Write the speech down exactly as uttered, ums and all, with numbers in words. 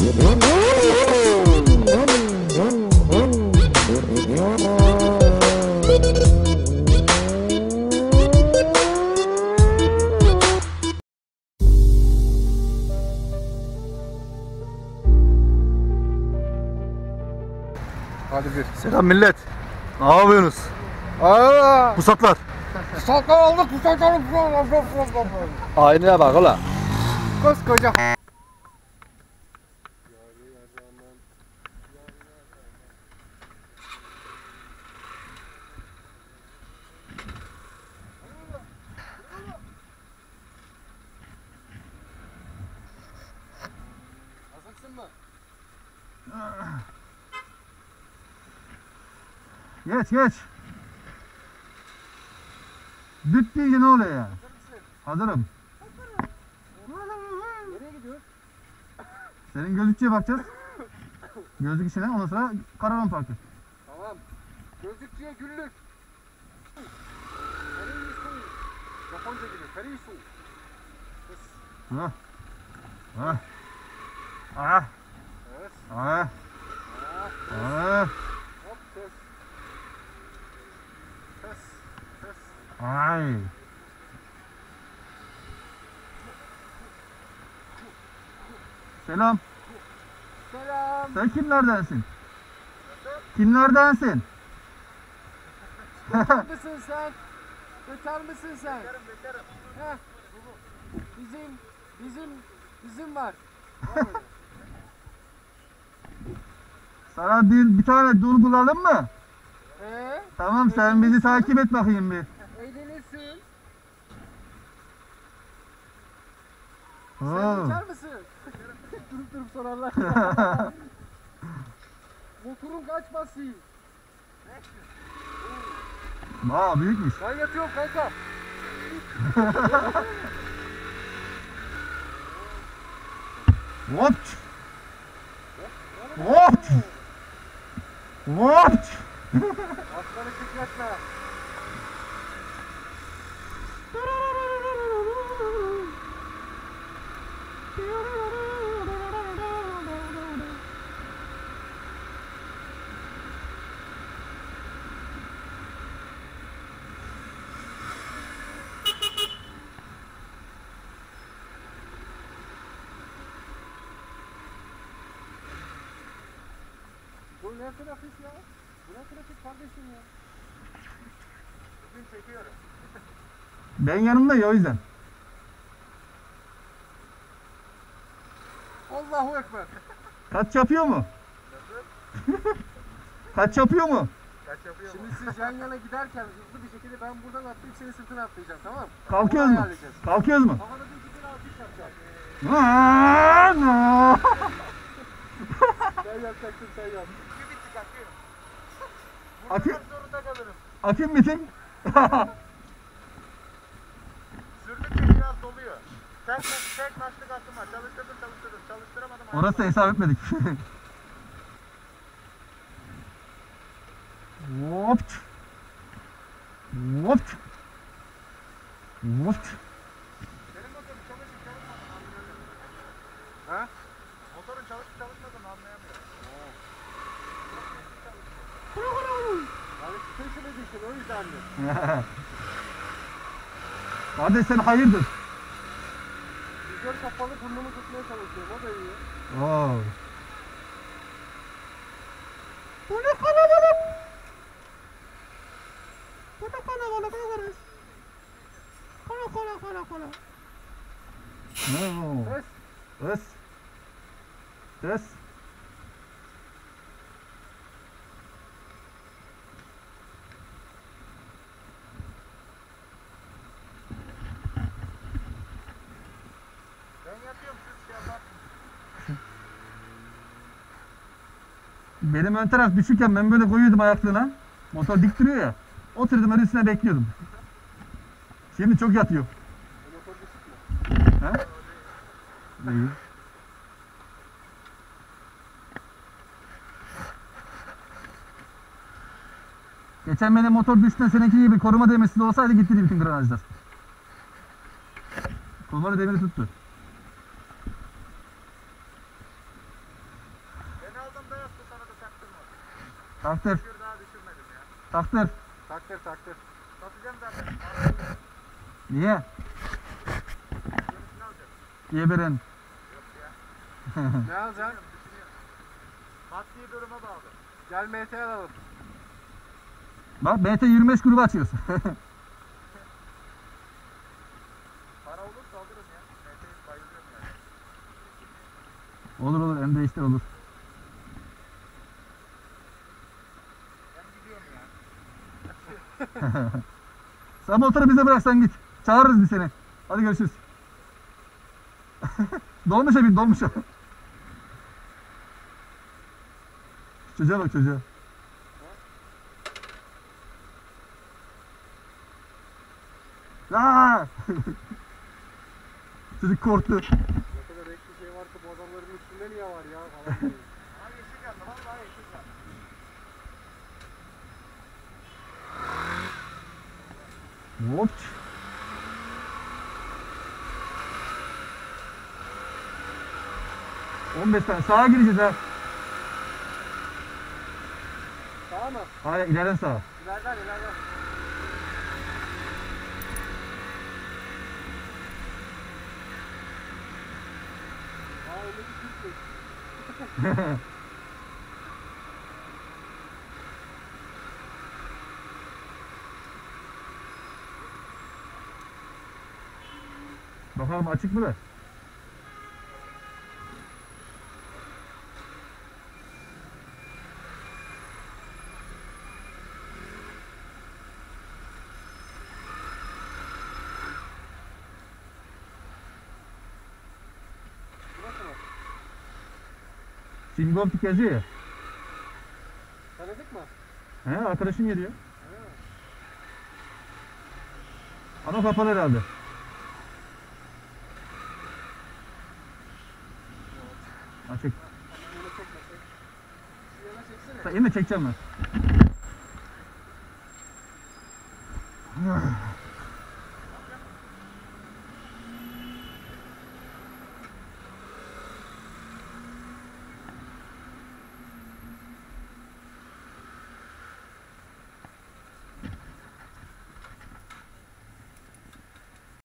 Hadi bir. Selam millet. Ne yapıyorsunuz? Aa! Pusatlar. Pusatlar aldık, pusatlar aldık. Aynaya bak ola. Koskoca. Hazırsın mı? Geç geç. Düt deyince ne oluyor ya? Hazırım. Nereye gidiyoruz? Senin gözlükçüye bakacağız. Gözlük işine, ondan sonra karavan parkı. Tamam. Gözlükçüye güllük. Karisu. Japonca gibi. Karisu. Ha. Ha. Ah. Evet. Ah. Ah. Hop kes. Kes. Kes. Ay. Selam. Selam. Sen kimlerdensin? Kimlerdensin? Bekar mısın sen? Bekar mısın sen? Bekarım bekarım. Heh. Bizim, bizim, bizim var. Sana bir, bir tane dur bulalım mı? Ee, Tamam, sen bizi takip et bakayım bir. eğlenirsin. Oo. Sen bekar mısın? durup durup sorarlar. Motorun kaç basayım? Aa, büyükmüş. Ben yatıyorum kanka. Hop. Hop. Hop. Aslanı kütletme. Bu ne trafik ya? Bu ne trafik kardeşim ya? Bugün çekiyorum. Ben yanımda ya, o yüzden. Allahu Ekber. Kaç yapıyor mu? Kaç yapıyor mu? Kaç yapıyor mu? Şimdi siz yan yana giderken hızlı bir şekilde ben buradan atlayıp senin sırtına atlayacağım, tamam mı? Kalkıyoruz Onu mu? ayarlayacağız. Kalkıyoruz mu? Havada bir iki bir atış yapacağız. Aa, no. Sen yapacaksın, sen yap. Bir bittik akıyor. Akü- Buradan zorunda kalırım. Aküm bitin. Sürdükçe biraz doluyor. Tek, tek başlık attım var. Çalıştırdım çalıştırdım. Çalıştıramadım. Orası hesap etmedik. Hop. Hop. Hop. Senin motorun çalışıp çalışmadığını anlayamıyorum. Ha? Motorun çalışıp çalışmadığını anlayamıyorum. Yani special edition, o yüzden mi? Kardeş, sen hayırdır? Rüzgar kapalı burnumu tutmaya çalışıyorum, o da iyi. Oo. Bu ne kalabalık? Bu ne kalabalık arkadaş? Kala kala kala kala. Oo. Ses. Ses. Ses. Ben yatıyorum siz şey yaparsınız. Benim ön taraf düşükken ben böyle koyuyordum ayaklığına. Motor dik duruyor ya. Oturdum, öyle üstüne bekliyordum. Şimdi çok yatıyor. O motor düşük mü? He? İyi. Geçen benim motor düştüğünde seninki gibi koruma demirsiz olsaydı gitti bütün granajlar. Koruma demiri tuttu. Taktır. Şükür daha düşürmedim ya. Taktır. Taktır taktır. Satacağım zaten. Niye? Yenisini alacağım. Geberin. Yok ya. Ne alacaksın? Düşünüyorum. Maddi duruma bağlı. Gel M T alalım. Bak B T yirmi beş grubu açıyorsun. Para olursa alırım ya. M T'yi bayılıyorum yani. Olur olur hem de işte olur. Ben gidiyorum ya. Sen motoru bize bırak sen git. Çağırırız biz seni. Hadi görüşürüz. Dolmuşa bin dolmuşa. Çocuğa bak çocuğa. Aa! Çocuk korktu. Ne kadar renkli şey varsa bu adamların üstünde niye var ya? Falan diyor. Ama yeşil yandı. Vallahi yeşil yandı. Hop. on beş tane sağa gireceğiz ha. Sağ mı? Hayır ileriden sağa. İleriden ileriden. Aa öndeki Türk'müş. Bakalım açık mı da? Burası mı? Singoptik yazıyor ya. Tanıdık mı? He arkadaşın geliyor. Ha. Ama kapalı herhalde. Açık. Bunu çekmesek. Şu yana çeksene. Sen yine çekeceğim ben.